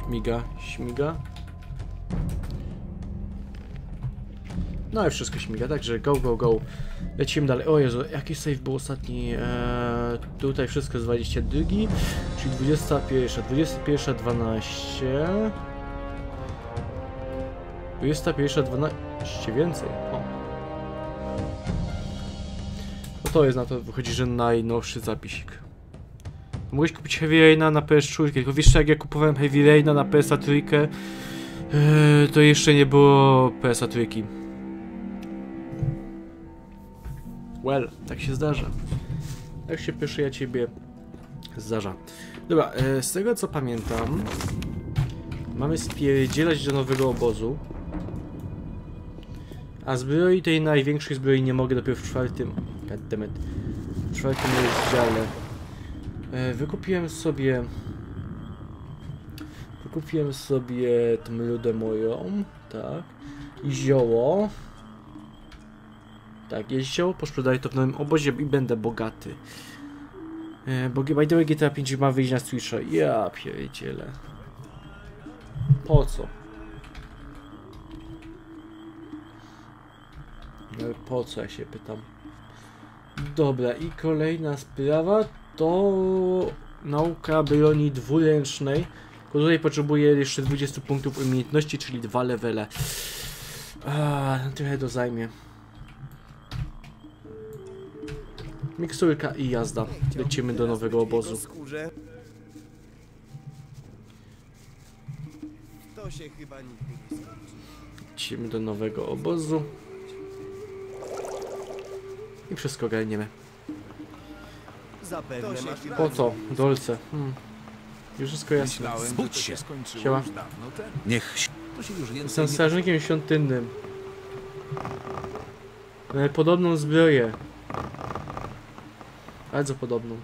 Śmiga, śmiga. No i wszystko śmiga, także go, go, go. Lecimy dalej. O Jezu, jaki save był ostatni? Tutaj wszystko jest 22, czyli 21, 21, 12. 21, 12 więcej. O. No to jest na to, wychodzi, że najnowszy zapisik. Mogłeś kupić Heavy Raina na PS4, tylko wiesz, jak ja kupowałem Heavy Raina na PS3, to jeszcze nie było PS3. Well, tak się zdarza. Tak się pierwszy ja ciebie zdarza. Dobra, z tego co pamiętam, mamy spierdzielać do nowego obozu. A zbroi tej największej zbroi nie mogę dopiero w czwartym. Goddammit. W czwartym rozdziale. Wykupiłem sobie tą rudę moją, tak. I zioło. Tak, jest zioło, posprzedaję to w nowym obozie i będę bogaty. Bo by the way GTA 5 ma wyjść na Switcha. Ja pierdzielę. Po co? No po co, ja się pytam. Dobra, i kolejna sprawa to nauka broni dwuręcznej. Tutaj potrzebuję jeszcze 20 punktów umiejętności, czyli 2 levele. Trochę to zajmie. Miksturka i jazda. Lecimy do nowego obozu. Lecimy do nowego obozu. I wszystko ogarniemy. Po co? Dolce. Już wszystko jasne. Zbudź się. Siema. Niech Jestem strażnikiem świątynnym. Podobną zbroję. Bardzo podobną.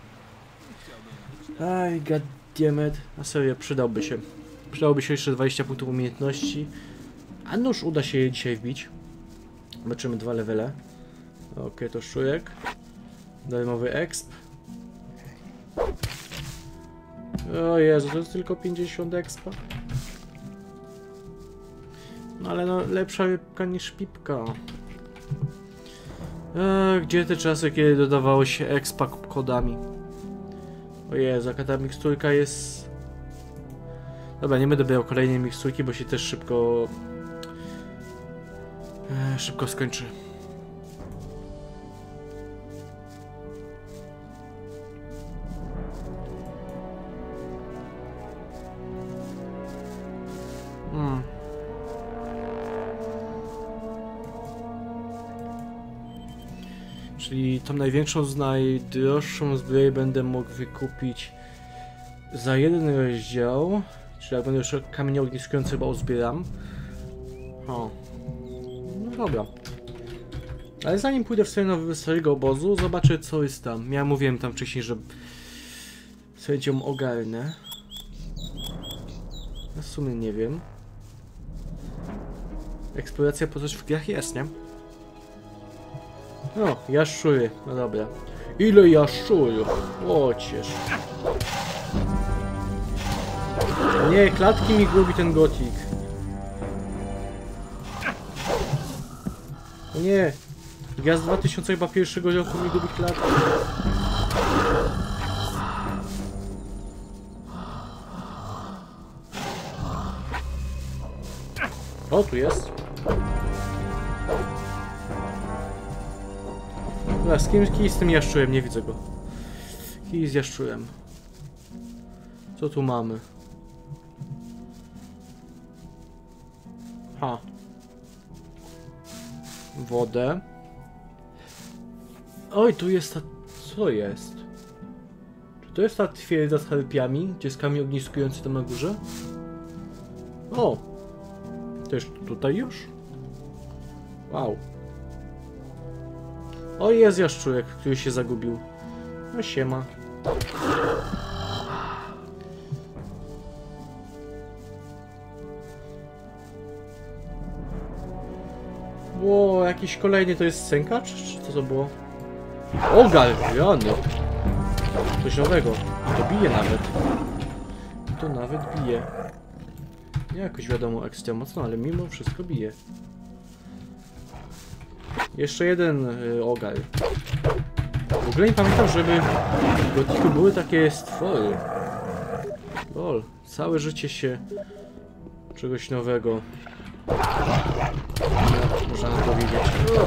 Aj, goddammit. Na serio, przydałby się. Przydałoby się jeszcze 20 punktów umiejętności. A nuż uda się je dzisiaj wbić. Zobaczymy 2 levele. Okej, to szczurek. Darmowy exp. O Jezu, to jest tylko 50 expa. No ale no, lepsza rybka niż pipka. Gdzie te czasy, kiedy dodawało się expa kodami? O Jezu, jaka ta miksturka jest... Dobra, nie będę brał kolejnej miksturki, bo się też szybko skończy. Czyli tą największą, najdroższą zbroję będę mógł wykupić za jeden rozdział. Czyli jak będę jeszcze kamienie ogniskujące chyba uzbieram. O. No dobra. Ale zanim pójdę w stronę nowego starego obozu, zobaczę co jest tam. Ja mówiłem tam wcześniej, że sobie ją ogarnę. Ja w sumie nie wiem. Eksploracja po coś w grach jest, nie? No, jaszczury, no dobra. Ile jaszczurów? O, ciesz. Nie, klatki mi gubi ten gotik. O nie, ja z 2001 roku mi gubi klatki. O, tu jest. Dobra, z kim z tym jaszczurem? Nie widzę go. Kij z jaszczurem. Co tu mamy? Ha. Wodę. Oj, tu jest ta... Co jest? Czy to jest ta twierdza z harpiami? Gdzie jest kamień ogniskujący tam na górze? O! To jest tutaj już? Wow. O, jest jaszczurek, który się zagubił. No siema. Ło, jakiś kolejny to jest sękacz? Czy co to było? O, galwiany! Coś nowego. To bije nawet. To nawet bije. Nie jakoś wiadomo ekstra mocno, ale mimo wszystko bije. Jeszcze jeden ogar. W ogóle nie pamiętam, żeby w Gothicu były takie stwory. Lol, całe życie się czegoś nowego. Można powiedzieć.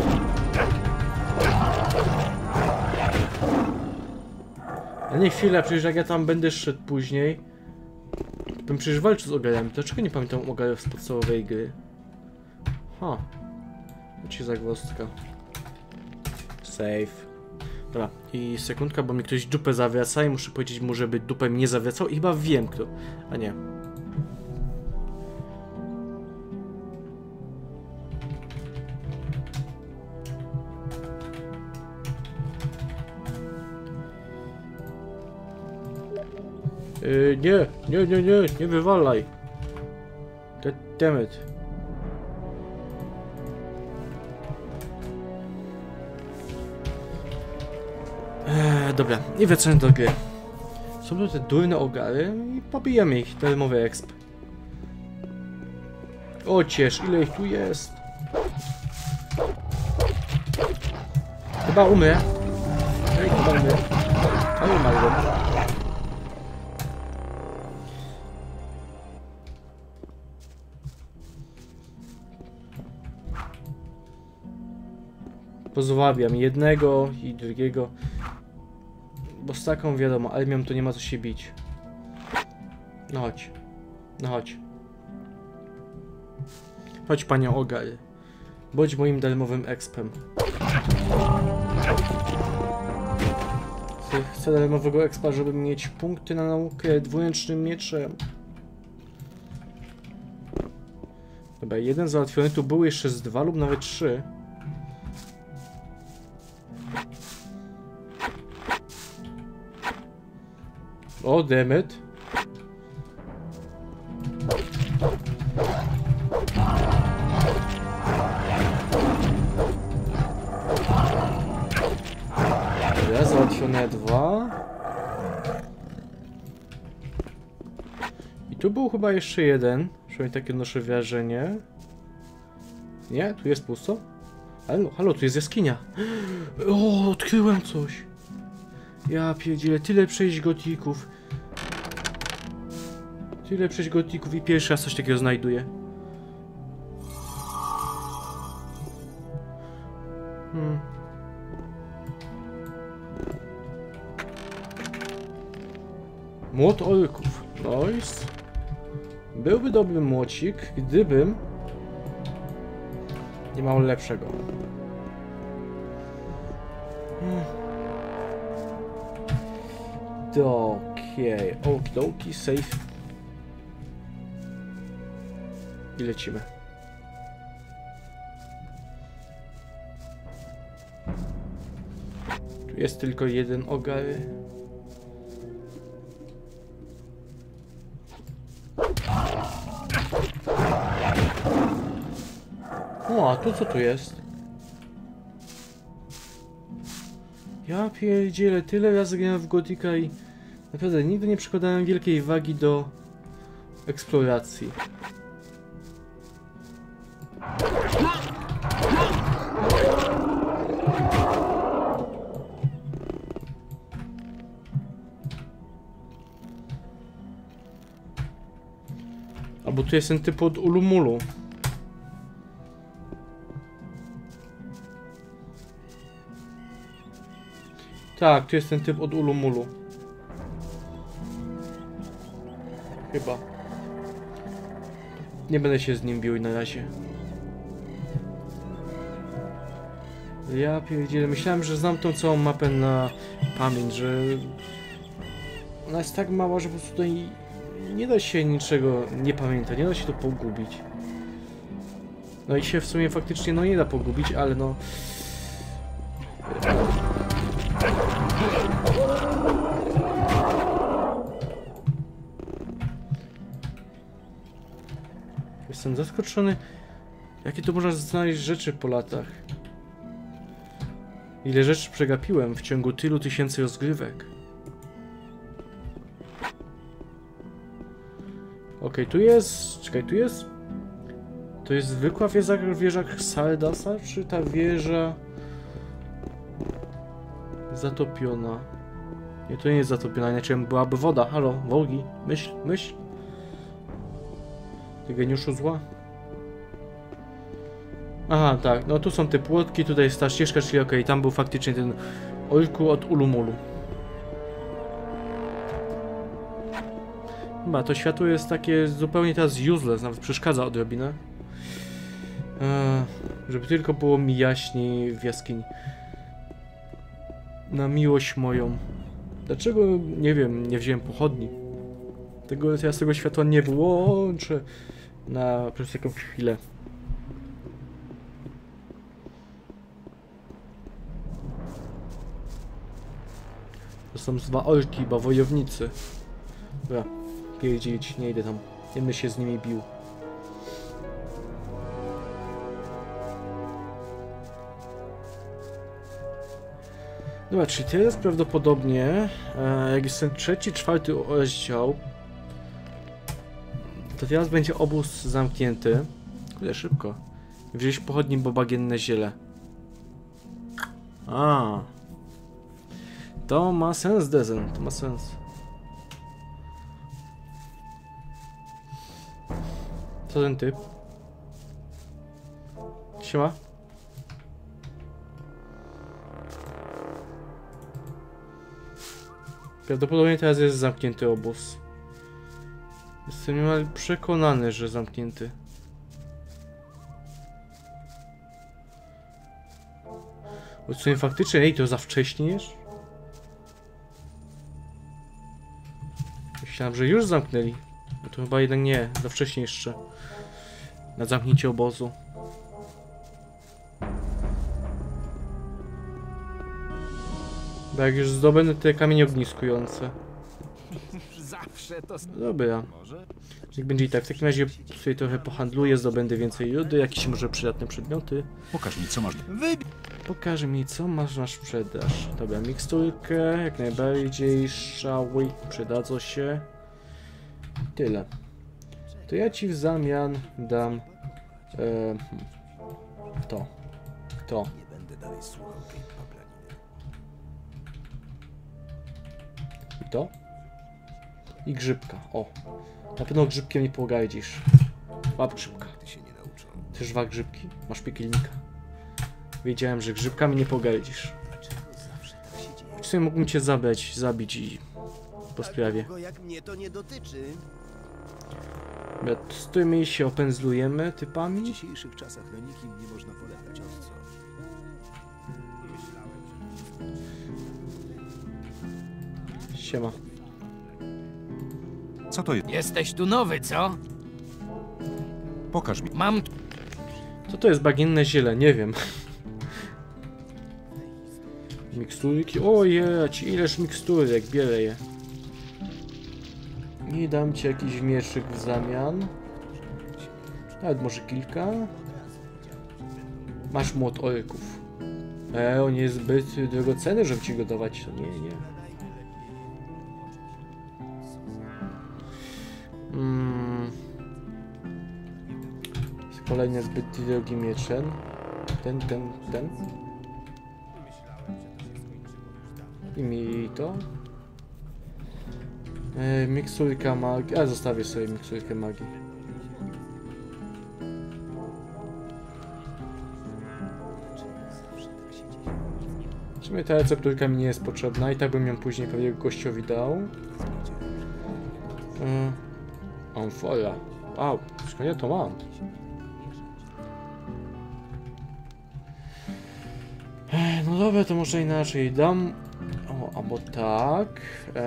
Ale nie chwila, przecież jak ja tam będę szedł później, bym przecież walczył z ogarami. Dlaczego nie pamiętam ogarów z podstawowej gry? Ha. Ci zagwozdka. Save. Dobra, i sekundka, bo mi ktoś dupę zawraca i muszę powiedzieć mu, żeby dupę mnie zawracał i chyba wiem kto. A nie. Nie wywalaj. God damn it. Dobra, i wracamy do gry. Są tu te durne ogary i pobijamy ich, darmowy exp. O ciesz, ile ich tu jest. Chyba umrę. Ej, chyba umrę. Ale umarłem. Pozłabiam jednego i drugiego. Bo z taką wiadomo, armią to nie ma co się bić. No chodź. No chodź. Chodź panie ogary. Bądź moim darmowym expem. Chcę darmowego expa, żeby mieć punkty na naukę dwuręcznym mieczem. Dobra, jeden załatwiony, tu był jeszcze z 2 lub nawet 3. O, dammit. Dobra, załatwione 2. I tu był chyba jeszcze jeden. Przynajmniej takie noszę wrażenie. Nie? Tu jest pusto? Ale halo, tu jest jaskinia. O, odkryłem coś. Ja pierdzielę, tyle przejść gotików. Tyle przejść gotików i pierwszy raz coś takiego znajduję. Młot orków. Nice. Byłby dobry młocik, gdybym nie miał lepszego. Okej, okidoki, safe. I lecimy. Tu jest tylko jeden ogar. O, a tu co tu jest? Ja pierdzielę, tyle razy grałem w Gothica i naprawdę nigdy nie przykładałem wielkiej wagi do eksploracji. A bo tu jest ten typ od Ulumulu. Tak, tu jest ten typ od Ulumulu. Chyba. Nie będę się z nim bił na razie. Ja pierdzielę, myślałem, że znam tą całą mapę na pamięć, że ona jest tak mała, że po prostu tutaj nie da się niczego nie pamiętać, nie da się to pogubić. No i się w sumie faktycznie no nie da pogubić, ale no... Jestem zaskoczony, jakie tu można znaleźć rzeczy po latach. Ile rzeczy przegapiłem w ciągu tylu tysięcy rozgrywek. Okej, tu jest... Czekaj, tu jest... To jest zwykła wieża Xaldasa, czy ta wieża... Zatopiona? Nie, to nie jest zatopiona, inaczej byłaby woda. Halo, Wołgi, myśl. Ty geniuszu zła. Aha, tak, no tu są te płotki, tutaj jest ta ścieżka, czyli okej, tam był faktycznie ten Olku od Ulumulu. Chyba to światło jest takie zupełnie teraz useless, nawet przeszkadza odrobinę. Żeby tylko było mi jaśniej w jaskini. Na miłość moją. Dlaczego, nie wiem, nie wziąłem pochodni? Ja z tego światła nie wyłączę przez taką chwilę. To są dwa orki, bo wojownicy. Dobra, pierdzieć, nie idę tam. Nie będę się z nimi bił. Dobra, czyli teraz prawdopodobnie, jak jest ten trzeci, czwarty rozdział, to teraz będzie obóz zamknięty. Kurde, szybko. Wziąć pochodni, bo bagienne ziele. To ma sens, Dezen, to ma sens. Co ten typ? Siema? Prawdopodobnie teraz jest zamknięty obóz. Jestem niemal przekonany, że zamknięty. O co nie faktycznie? Ej, to za wcześnie jest? Myślałem, że już zamknęli. No to chyba jednak nie, za wcześnie jeszcze. Na zamknięcie obozu. Bo jak już zdobędę te kamienie ogniskujące. Zawsze to... Dobra. Jak będzie i tak, w takim razie sobie trochę pohandluję, zdobędę więcej rudy, jakieś może przydatne przedmioty. Pokaż mi, co masz. Pokaż mi, co masz na sprzedaż. Dobra, miksturkę, jak najbardziej, strzały, przydadzą się. Tyle. To ja ci w zamian dam to. I to. I grzybka, o. Na pewno grzybkiem nie pogardzisz. Łap grzybka. Też wak grzybki? Masz piekielnika. Wiedziałem, że grzybkami nie pogardzisz. W sumie mógłbym cię zabić i po sprawie. Jak mnie to nie dotyczy. Z którymi się opędzlujemy typami? W dzisiejszych czasach na nikim nie można polegać, od co? Siema. Co to jest? Jesteś tu nowy, co? Pokaż mi. Mam... Co to jest bagienne ziele? Nie wiem. Miksturki? Ojej, ileż miksturek, bierę je. I dam ci jakiś mieczyk w zamian. Nawet może kilka. Masz młot orków. On jest zbyt drogocenny, żeby ci go dawać. Nie. Kolejny zbyt drogi mieczen. Ten. I mi to. Miksurka magii. A zostawię sobie miksurkę magii. W sumie ta recepturka mi nie jest potrzebna i tak bym ją później pewnie gościowi dał. Amfora. Wow, skąd ja to mam? No dobra, to może inaczej dam. O, albo tak.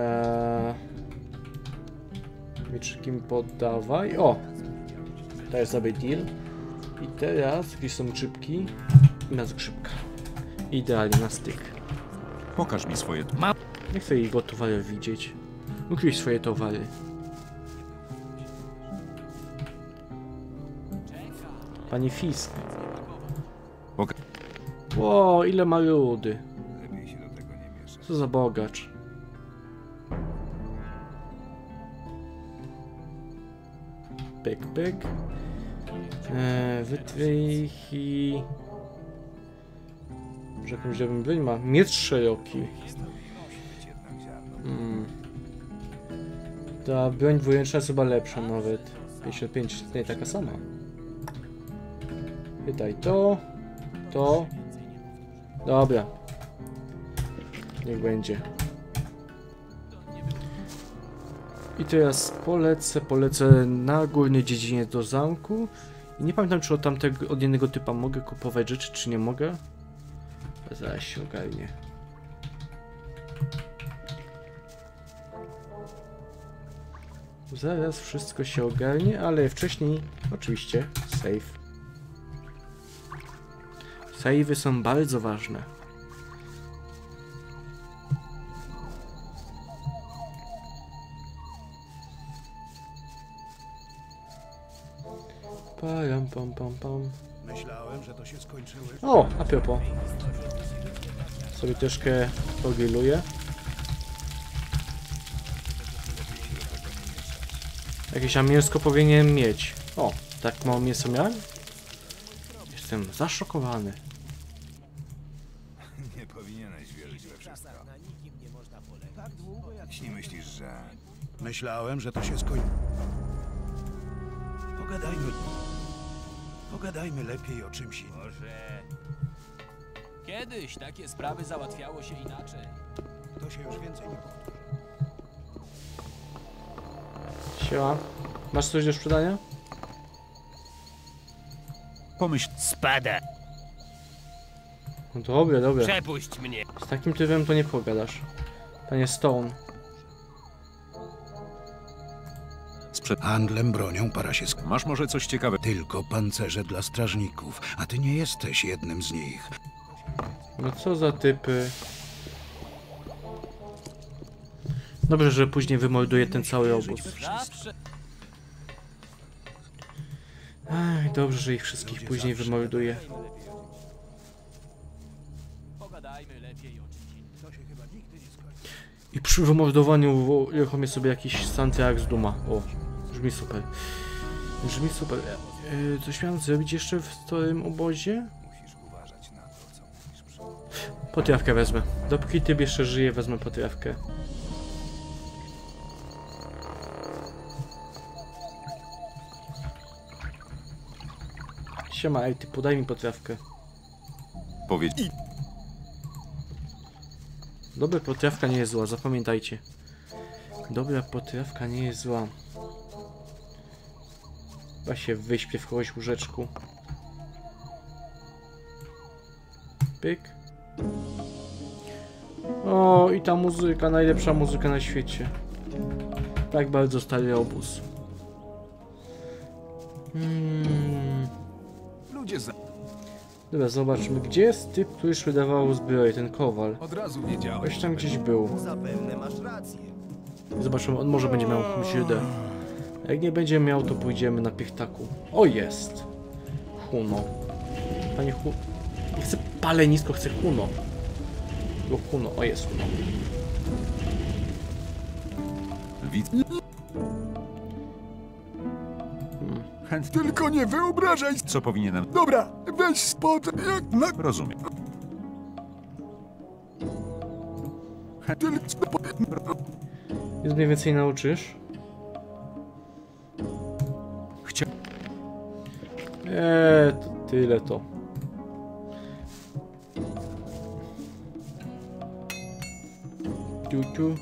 Mieczyki mi poddawaj. O! To jest sobie deal. I teraz, gdzie są grzybki? I na zgrzybka. Idealnie, na styk. Pokaż mi swoje. Nie chcę jego towary widzieć. Ukryj swoje towary. Pani Fisk. Ło, ile ma ludy. Co za bogacz. Pyk, pyk. Wytrychy. Może jakąś dobrą broń ma? Miecz szeroki. Ta broń dwuręczna jest chyba lepsza nawet. 55, nie taka sama. Pytaj to. To. Dobra. Niech będzie. I teraz polecę na górnej dziedzinie do zamku. I nie pamiętam, czy od jednego typa mogę kupować rzeczy, czy nie mogę. Zaraz się ogarnie. Zaraz wszystko się ogarnie, ale wcześniej oczywiście save. Save'y są bardzo ważne. Pam. Myślałem, że to się skończyło. O, a propos. Sobie troszkę pogrilluję. Jakieś mięsko powinienem mieć. O, tak mało mięso miałem? Jestem zaszokowany. Nie powinieneś wierzyć we wszystko. Jeśli myślisz, że... Myślałem, że to się skończyło. Pogadajmy lepiej o czymś innym. Może... Kiedyś takie sprawy załatwiało się inaczej. To się już więcej nie powtórzy. Siema. Masz coś do sprzedania? Pomyśl, Spada! No dobra. Przepuść mnie! Z takim typem to nie pogadasz. Panie Stone. Handlem bronią para się masz może coś ciekawego? tylko pancerze dla strażników, a ty nie jesteś jednym z nich. No co za typy. Dobrze, że później wymorduje ten cały obóz. Zawsze... Ach, dobrze, że ich wszystkich później wymorduje. Pogadajmy lepiej o czymś innym. I przy wymordowaniu uruchomię sobie jakiś soundtrack z Duma. O, brzmi super. Brzmi super. Coś miałem zrobić jeszcze w tym obozie? Musisz uważać na to, co mówisz przy... Potrawkę wezmę. Dopóki typ jeszcze żyje, wezmę potrawkę. Siema, ej, ty podaj mi potrawkę. Powiedz. Dobra potrawka nie jest zła, zapamiętajcie. Dobra potrawka nie jest zła. Chyba się wyśpię w kogoś łóżeczku. Pyk. O, i ta muzyka, najlepsza muzyka na świecie. Tak bardzo stary obóz. Ludzie Dobra, zobaczmy, gdzie jest typ, który już wydawał zbroję, ten kowal. od razu wiedziałem. Ktoś tam gdzieś był. Zapewne masz rację. Zobaczymy, on może będzie miał źródeł. Jak nie będzie miał, to pójdziemy na piechtaku. O, jest! Huno. Panie Huno. Nie chcę palenisko, chcę Huno. Bo Huno, o jest Huno. Widz. Tylko nie wyobrażaj... Co powinienem? Dobra, weź spod... jak na... Rozumiem. Więc mniej więcej nauczysz? To tyle to. Ciu.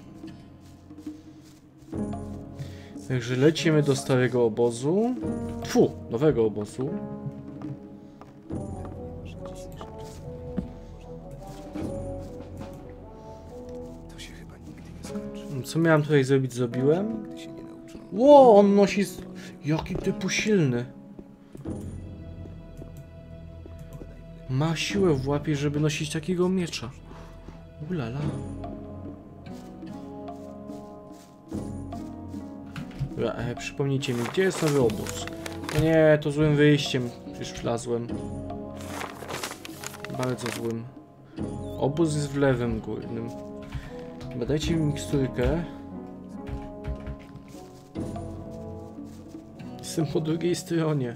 Także lecimy do starego obozu. Tfu, nowego obozu. To się chyba nigdy nie skończy. Co miałem tutaj zrobić, zrobiłem. Nigdy się nie nauczę. Ło, on nosi... Jaki typu silny. Ma siłę w łapie, żeby nosić takiego miecza. Ulala. Dobra, przypomnijcie mi, gdzie jest nowy obóz? No nie, to złym wyjściem już wlazłem. Bardzo złym. Obóz jest w lewym górnym. Dobra, dajcie mi miksturkę. Jestem po drugiej stronie.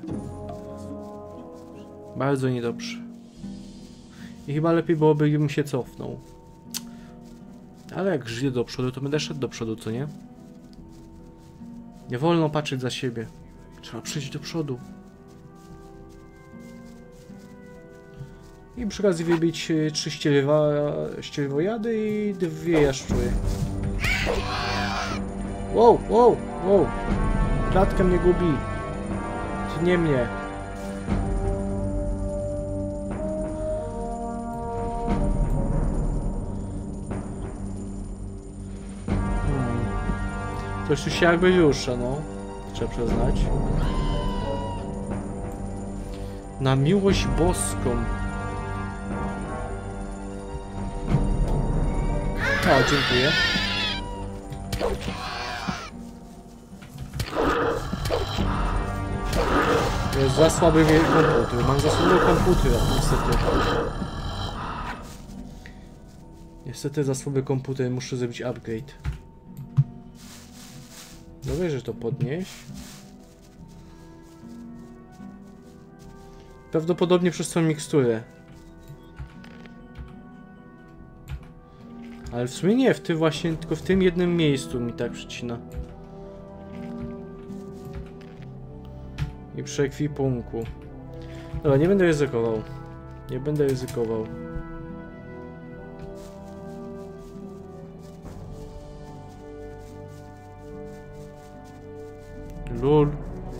Bardzo niedobrze. I chyba lepiej byłoby, gdybym się cofnął. Ale jak żyję do przodu, to będę szedł do przodu, co nie? Nie wolno patrzeć za siebie. Trzeba przejść do przodu. I przy okazji wybić 3 ścierwojady i 2 jaszczury. Wow, wow, wow. Klatka mnie gubi. To nie mnie. Coś tu się jakby rusza, no. Trzeba przyznać. Na miłość boską. O, dziękuję. To jest za słaby komputer. Mam za słaby komputer, niestety. Niestety za słaby komputer, muszę zrobić upgrade. Dobrze, że to podnieść. Prawdopodobnie przez tą miksturę. Ale w sumie nie, w tym właśnie, tylko w tym jednym miejscu mi tak przycina. I przy ekwipunku. Dobra, nie będę ryzykował. Nie będę ryzykował. Lol.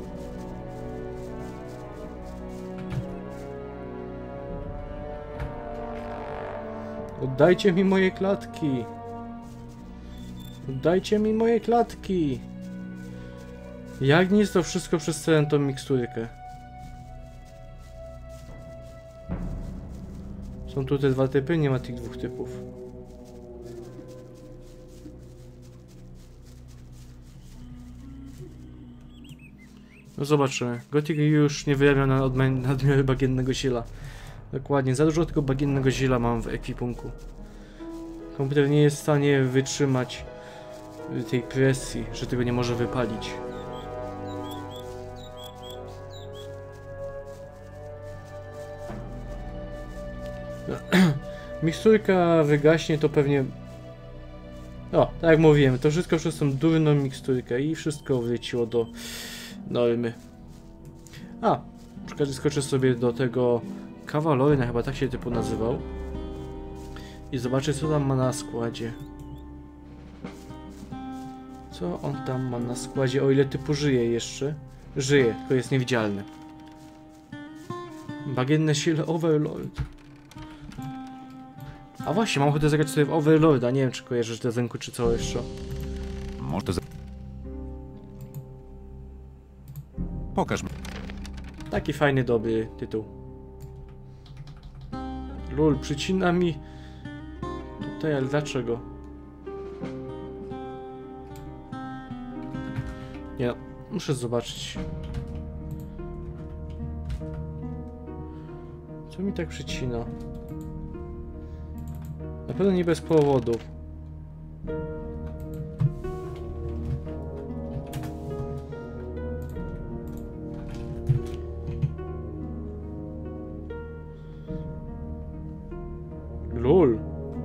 Oddajcie mi moje klatki. Oddajcie mi moje klatki. Jak nic, to wszystko przez całą tą miksturkę. Są tu te 2 typy? Nie ma tych 2 typów. No zobaczymy. Gothic już nie wyrabia na nadmiaru bagiennego ziela. Dokładnie, za dużo tego bagiennego ziela mam w ekwipunku. Komputer nie jest w stanie wytrzymać tej presji, że tego nie może wypalić. Miksturka wygaśnie, to pewnie... O, tak jak mówiłem, to wszystko przez tą durną miksturkę i wszystko wróciło do normy. A, przy okazji skoczę sobie do tego Kawaloryna, chyba tak się typu nazywał. I zobaczę, co tam ma na składzie. Co on tam ma na składzie, o ile typu żyje jeszcze. Żyje, tylko jest niewidzialny. Bagienne sile Overlord. A właśnie, mam ochotę zagrać sobie w Overlorda. Nie wiem, czy kojarzysz te rynku, czy co jeszcze. Może to pokaż mi. Taki fajny, dobry tytuł. Lul, przycina mi tutaj, ale dlaczego? Nie, muszę zobaczyć. Co mi tak przycina? Na pewno nie bez powodów. Lol.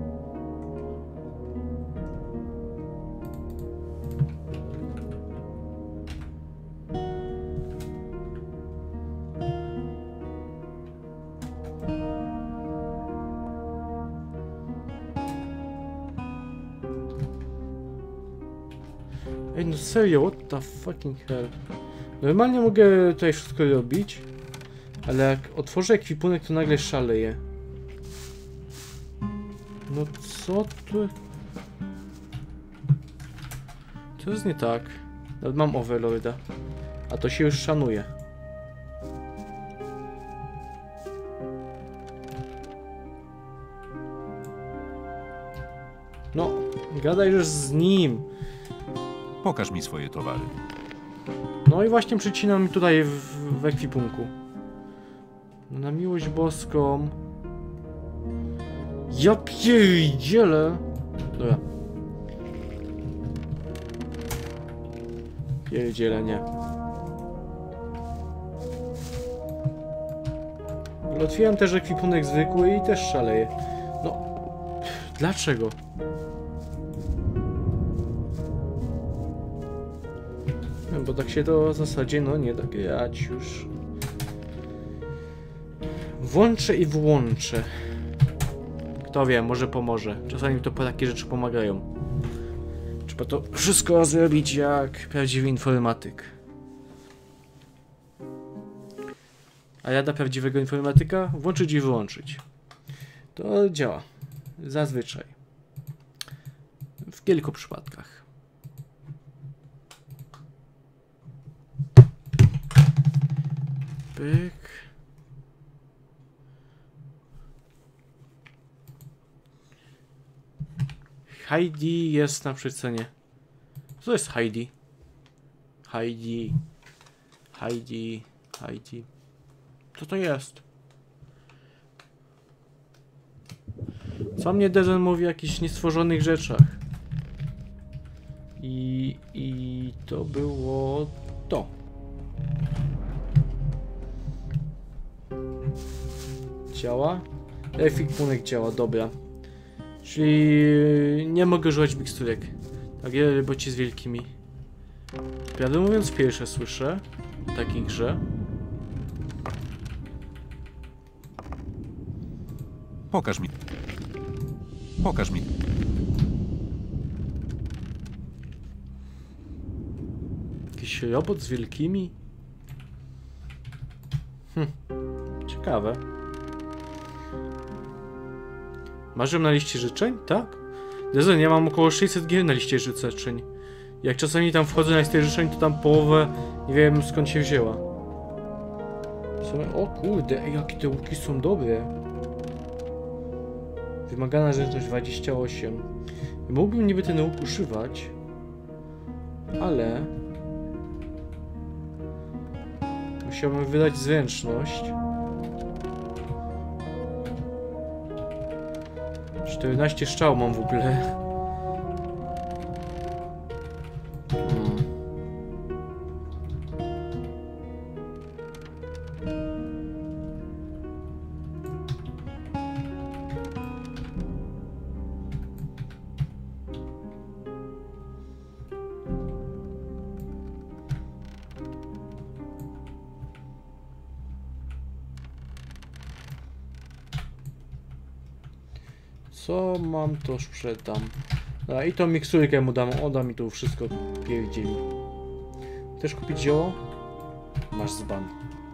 Ej, no serio, what the fucking hell. Normalnie mogę tutaj wszystko robić, ale jak otworzę ekwipunek, to nagle szaleję. No co tu? Co jest nie tak? Nawet mam Overlorda, a to się już szanuje. No, gadaj już z nim. Pokaż mi swoje towary. No i właśnie przycinam tutaj w ekwipunku. No na miłość boską. Ja pierdzielę. Dobra. Pierdzielę, nie. Otwieram też ekwipunek zwykły i też szaleję. No, dlaczego? No, bo tak się to w zasadzie no nie da grać już. Włączę i włączę. Kto wie, może pomoże. Czasami to takie rzeczy pomagają. Trzeba to wszystko zrobić jak prawdziwy informatyk. A rada prawdziwego informatyka? Włączyć i wyłączyć. To działa. Zazwyczaj. W kilku przypadkach. Pyk. Heidi jest na przecenie. Co to jest Heidi? Heidi. Heidi. Heidi. Co to jest? Co mnie Dezen mówi o jakichś niestworzonych rzeczach. I to było to. Działa? Ekwipunek działa, dobra. Czyli nie mogę używać miksturek. Tak, roboci z wielkimi. Prawdę mówiąc, pierwsze słyszę o takiej grze. Pokaż mi. Pokaż mi. Jakiś robot z wielkimi? Ciekawe. Masz ją na liście życzeń? Tak? Dezen, ja mam około 600 gier na liście życzeń. Jak czasami tam wchodzę na listę życzeń, to tam połowę nie wiem skąd się wzięła. O kurde, jakie te łuki są dobre. Wymagana zręczność 28. Mógłbym niby ten łuk używać, ale musiałbym wydać zręczność. 14 strzał mam w ogóle. Co mam, to sprzedam. A, i tą miksturkę mu dam, oda mi tu wszystko pierdzieli. Chcesz kupić zioło? Masz zban.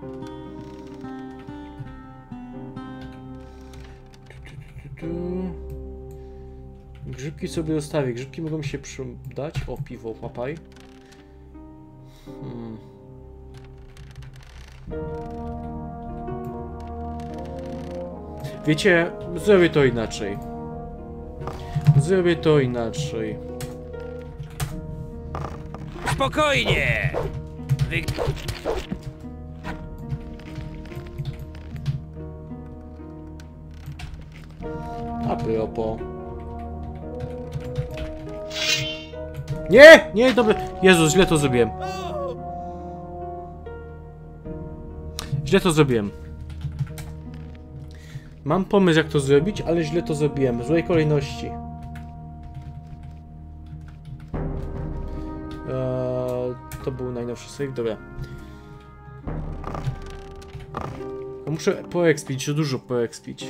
Grzybki sobie zostawię. Grzybki mogą się przydać. O, piwo, papaj. Wiecie, zrobię to inaczej. Zrobię to inaczej. Spokojnie! A propos. Nie! Nie, dobra. Jezus, źle to zrobiłem. Źle to zrobiłem. Mam pomysł, jak to zrobić, ale źle to zrobiłem. W złej kolejności. To był najnowszy save, dobra. Muszę poekspić, że dużo poekspić.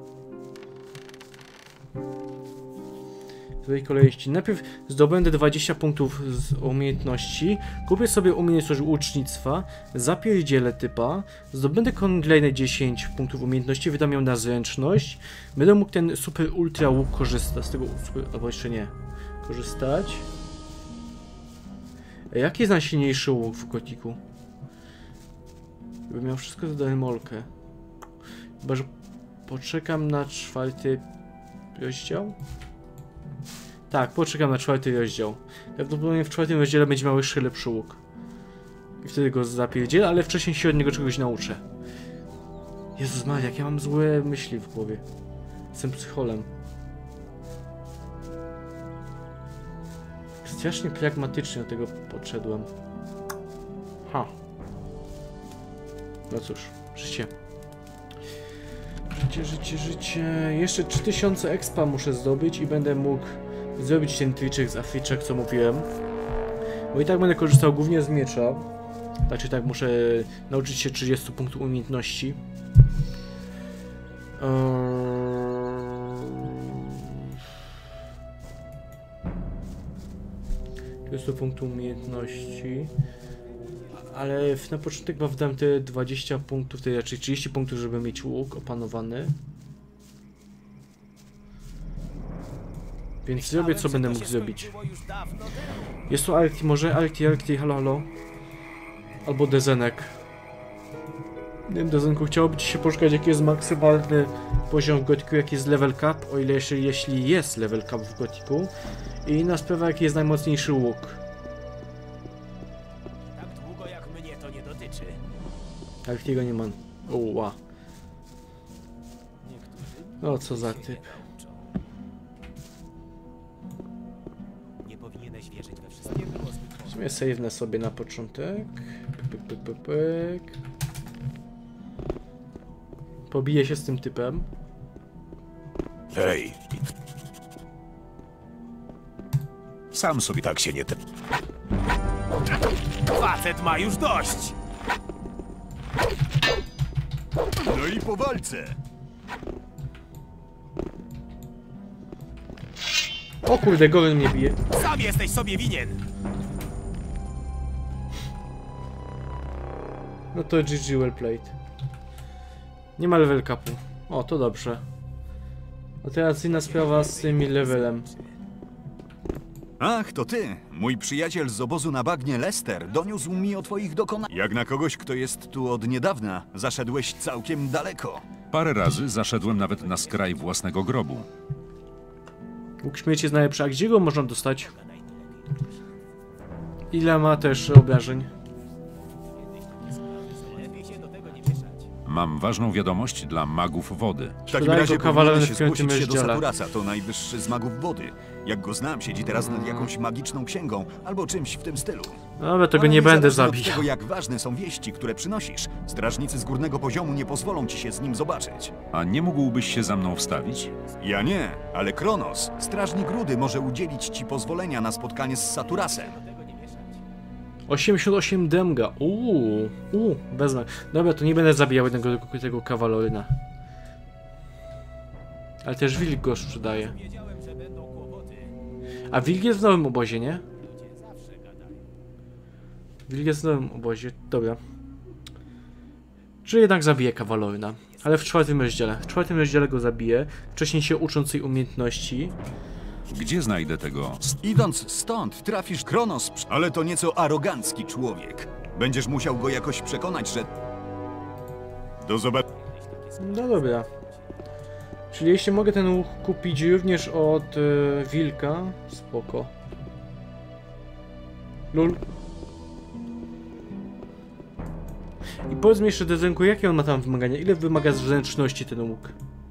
W złej kolejności. Najpierw zdobędę 20 punktów z umiejętności, kupię sobie umiejętność łucznictwa, zapierdzielę typa, zdobędę kolejne 10 punktów umiejętności, wydam ją na zręczność, będę mógł ten super ultra łuk korzystać, z tego super, albo jeszcze nie, korzystać. Jaki jest najsilniejszy łuk w Gotiku? Bym miał wszystko za darmolkę. Chyba, że poczekam na 4. rozdział? Tak, poczekam na 4. rozdział. Prawdopodobnie w 4. rozdziale będzie miał jeszcze lepszy łuk. I wtedy go zapierdzielę, ale wcześniej się od niego czegoś nauczę. Jezus Maria, jak ja mam złe myśli w głowie. Jestem psycholem. Strasznie pragmatycznie do tego podszedłem. Ha. No cóż, życie. Życie. Jeszcze 3000 expa muszę zdobyć i będę mógł zrobić ten triczek z Afyczek, co mówiłem. Bo i tak będę korzystał głównie z miecza. Znaczy tak, muszę nauczyć się 30 punktów umiejętności. 30 punktów umiejętności. Ale na początek wam te 20 punktów, te raczej 30 punktów, żeby mieć łuk opanowany. Więc zrobię, co będę mógł zrobić. Jest to Arti, może Arti, halo. Albo Dezenek. Nie wiem, Dezenku, chciałoby ci się poszukać, jaki jest maksymalny poziom w Gothicu, jaki jest level cap, o ile jeśli jest level cap w Gothicu. I inna sprawa, jaki jest najmocniejszy łuk. Tak długo jak mnie to nie dotyczy. Artiego nie ma. Oła. No co za typ. Nie powinieneś wierzyć we wszystkie. W sumie save'nę sobie na początek. Pyk. Pobiję się z tym typem. Hej, Sam sobie tak się nie... Facet ma już dość! No i po walce. O kurde, golem mnie bije. Sam jesteś sobie winien! No to GG, well played. Nie ma level capu. O, to dobrze. A teraz inna sprawa z tym levelem. Ach, to ty! Mój przyjaciel z obozu na bagnie Lester doniósł mi o twoich dokonaniach. Jak na kogoś, kto jest tu od niedawna, zaszedłeś całkiem daleko. parę razy zaszedłem nawet na skraj własnego grobu. Łuk śmierci jest najlepszy, a gdzie go można dostać? Ile ma też obrażeń? Lepiej się do tego nie mieszać. Mam ważną wiadomość dla magów wody. W takim Sprzedaję razie go kawalerny powinieneś w piątym zgłosić się do rozdziale. Saturasa, to najwyższy z magów wody. Jak go znam, siedzi teraz nad jakąś magiczną księgą albo czymś w tym stylu. Dobra, tego Ale nie będę niezależnie od zabijał. tego, jak ważne są wieści, które przynosisz, strażnicy z górnego poziomu nie pozwolą ci się z nim zobaczyć. A nie mógłbyś się za mną wstawić? Ja nie, ale Kronos, strażnik Rudy, może udzielić ci pozwolenia na spotkanie z Saturasem. 88 demga. Wezmę. Dobra, to nie będę zabijał tego kawaloryna. Ale też wilk go sprzedaje. Wiedziałem, że będą kłopoty. A wilk jest w nowym obozie, nie? Wilk jest w nowym obozie, dobra. Czy jednak zabiję kawaloryna? Ale w czwartym rozdziale. W czwartym rozdziale go zabiję. Wcześniej się ucząc tej umiejętności. Gdzie znajdę tego? Idąc stąd, trafisz Kronos, ale to nieco arogancki człowiek. Będziesz musiał go jakoś przekonać, że... Do zobaczenia. No dobra. Czyli jeśli mogę ten łuk kupić również od wilka, spoko. Lul. I powiedz mi jeszcze, Dezenku, jakie on ma tam wymagania? Ile wymaga zręczności ten łuk?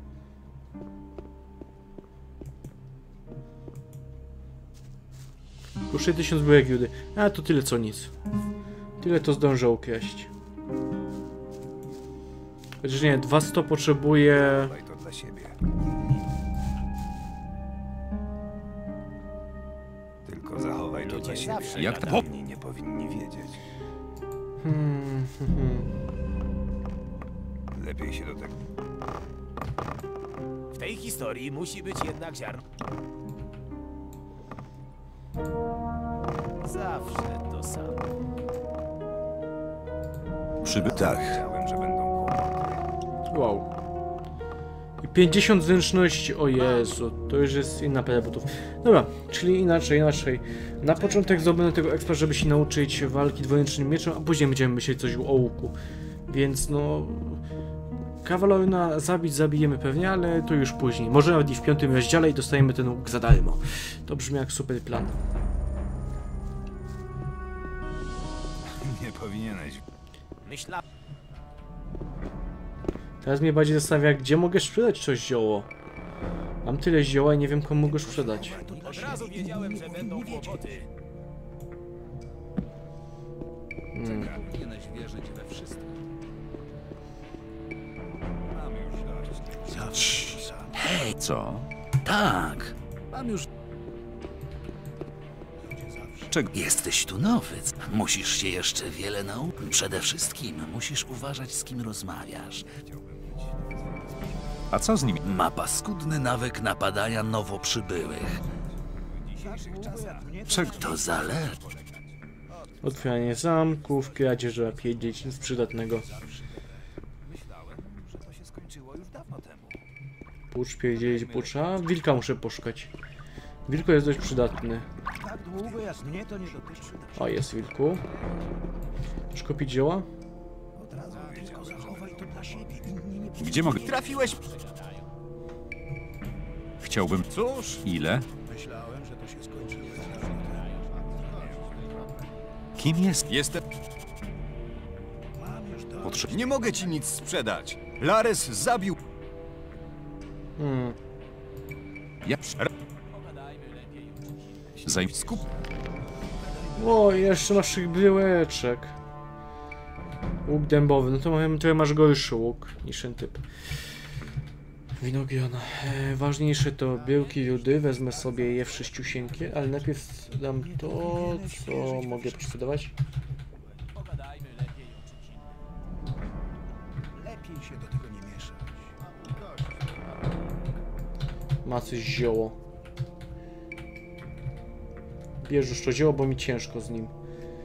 Kosztuje 1000 bujek judy. A to tyle co nic. Tyle to zdążę ukraść. Chociaż nie, 200 potrzebuję... Daj to dla siebie. Tylko zachowaj to dla siebie. Jak to? Inni nie powinni wiedzieć. Lepiej się do tego... W tej historii musi być jednak ziarno. Zawsze to samo. Tak. Wiedziałem, że będą kłopoty. Wow. I 50 zręczności, o Jezu, to już jest inna para butów. Dobra, czyli inaczej. Na początek zdobędę tego expa, żeby się nauczyć walki dwuręcznym mieczem, a później będziemy myśleć coś o łuku. Więc no... Kawaloryna zabijemy pewnie, ale to już później. Może nawet i w 5. rozdziale i dostajemy ten łuk za darmo. To brzmi jak super plan. Nie powinieneś. Myślałem, Teraz mnie bardziej zastanawia, gdzie mogę sprzedać coś zioło. Mam tyle zioła i nie wiem, komu mogę sprzedać. od razu wiedziałem, że będą kłopoty. Hej, Co? tak. Mam już... Czego? Jesteś tu nowy. Musisz się jeszcze wiele nauczyć. Przede wszystkim musisz uważać, z kim rozmawiasz. A co z nimi? Ma paskudny nawyk napadania nowo przybyłych. Czego? To zależy. Otwieranie zamków, kradzież łapie dzieci z przydatnego. Pucz, pierdzielić pucza. Wilka muszę poszukać. Wilko jest dość przydatny. O, jest wilku. Chcesz kupić zioła? Gdzie mogę? Trafiłeś... Chciałbym... Cóż, Ile? Kim jest? jestem... Potrzebny. Nie mogę ci nic sprzedać. Lares zabił... Ja... Skup... O, jeszcze masz tych bryłeczek. Łuk dębowy, no to tutaj masz gorszy łuk niż ten typ. Winogrona. Ważniejsze to białki rudy, wezmę sobie je wszyściusieńkie, ale najpierw dam to, co mogę sprzedawać. Ma coś zioło. Bierzesz to zioło, bo mi ciężko z nim.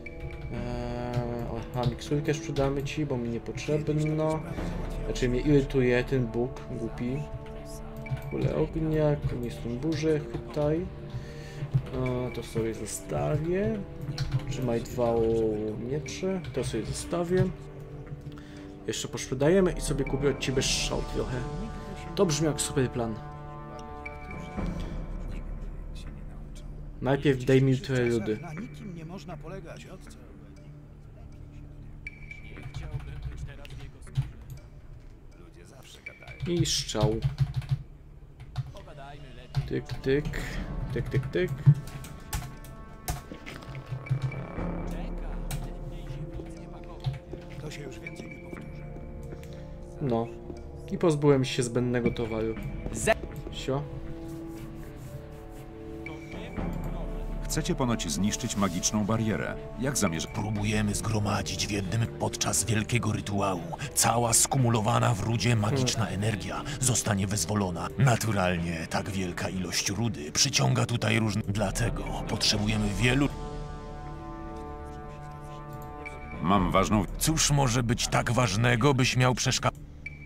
Aha, miksurkę sprzedamy ci, bo mi niepotrzebno. Znaczy mnie irytuje ten Bóg, głupi. Kule ognia, konieczną burzę, chwytaj. To sobie zostawię. Trzymaj 2 miecze, to sobie zostawię. Jeszcze posprzedajemy i sobie kupię od ciebie strzał trochę. To brzmi jak super plan. Najpierw daj mi trochę rudy. Na nikim nie można polegać, odco. I strzał. Tyk, tyk. Tyk, tyk, tyk. To się już więcej nie powtórzy. No. I pozbyłem się zbędnego towaru. Sio. Chcecie ponoć zniszczyć magiczną barierę. Jak zamierzacie? Próbujemy zgromadzić w jednym podczas wielkiego rytuału. Cała skumulowana w rudzie magiczna energia zostanie wyzwolona. Naturalnie tak wielka ilość rudy przyciąga tutaj różne... Dlatego potrzebujemy wielu... Mam ważną... Cóż może być tak ważnego, byś miał przeszkadzać?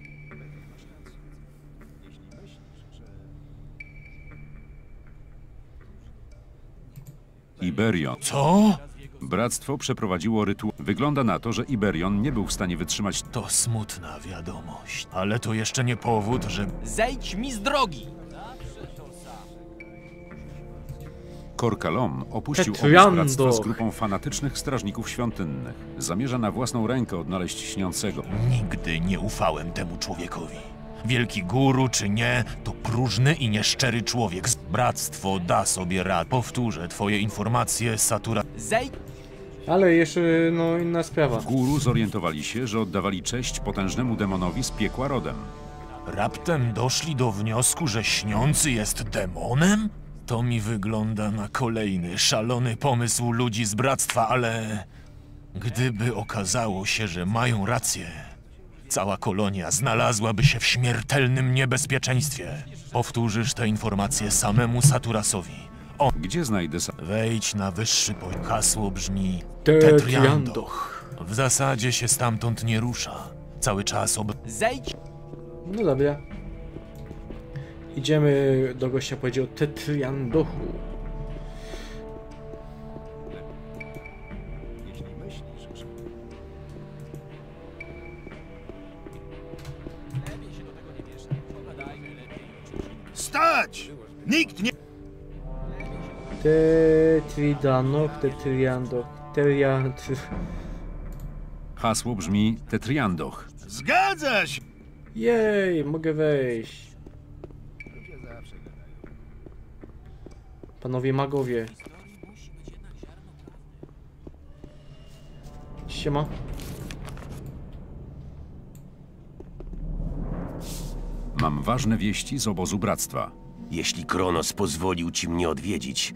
Iberion. Co? Bractwo przeprowadziło rytuał. Wygląda na to, że Iberion nie był w stanie wytrzymać... To smutna wiadomość. Ale to jeszcze nie powód, że... Zejdź mi z drogi! Korkalom opuścił obóz Tetriandor. bractwa z grupą fanatycznych strażników świątynnych. Zamierza na własną rękę odnaleźć śniącego. Nigdy nie ufałem temu człowiekowi. Wielki guru czy nie, to próżny i nieszczery człowiek. Bractwo da sobie radę. Powtórzę twoje informacje, Satura... Zejdź! Ale jeszcze, no, inna sprawa. Guru zorientowali się, że oddawali cześć potężnemu demonowi z piekła rodem. Raptem doszli do wniosku, że śniący jest demonem? To mi wygląda na kolejny szalony pomysł ludzi z bractwa, ale... Gdyby okazało się, że mają rację, cała kolonia znalazłaby się w śmiertelnym niebezpieczeństwie. Powtórzysz te informacje samemu Saturasowi. Gdzie znajdę Wejdź na wyższy poziom. Hasło brzmi... Tetriandoch. W zasadzie się stamtąd nie rusza. Cały czas Zejdź! No dobra. Idziemy do gościa, powiedział Tetriandochu. Stać! Nikt nie... Tetridanok, Tetriandoch, Hasło brzmi Tetriandoch. Zgadza się! Jej, mogę wejść. Panowie magowie. Siema. Mam ważne wieści z obozu Bractwa. Jeśli Kronos pozwolił ci mnie odwiedzić,